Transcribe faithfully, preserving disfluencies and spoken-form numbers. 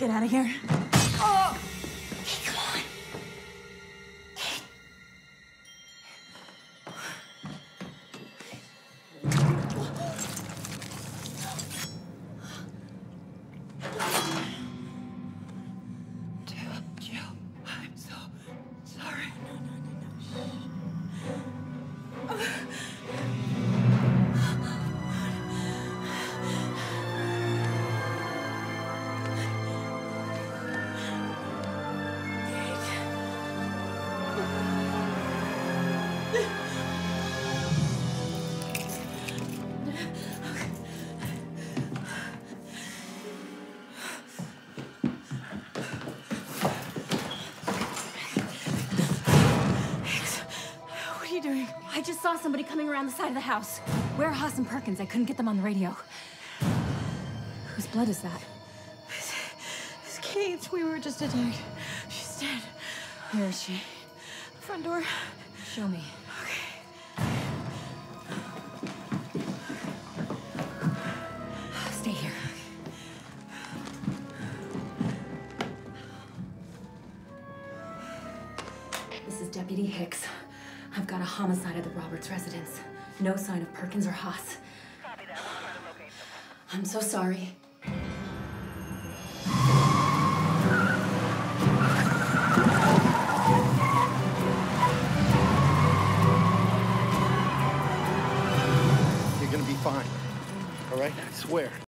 get out of here. Oh! Hey, come on. Jill, I'm so sorry. No, no, no, no. What are you doing? I just saw somebody coming around the side of the house. Where are Haas and Perkins? I couldn't get them on the radio. Whose blood is that? It's Kate. We were just attacked. She's dead. Where is she? Front door. Show me. Stay here. This is Deputy Hicks. I've got a homicide at the Roberts residence. No sign of Perkins or Haas. Copy that. We'll try to locate them. I'm so sorry. You're gonna be fine. All right? I swear.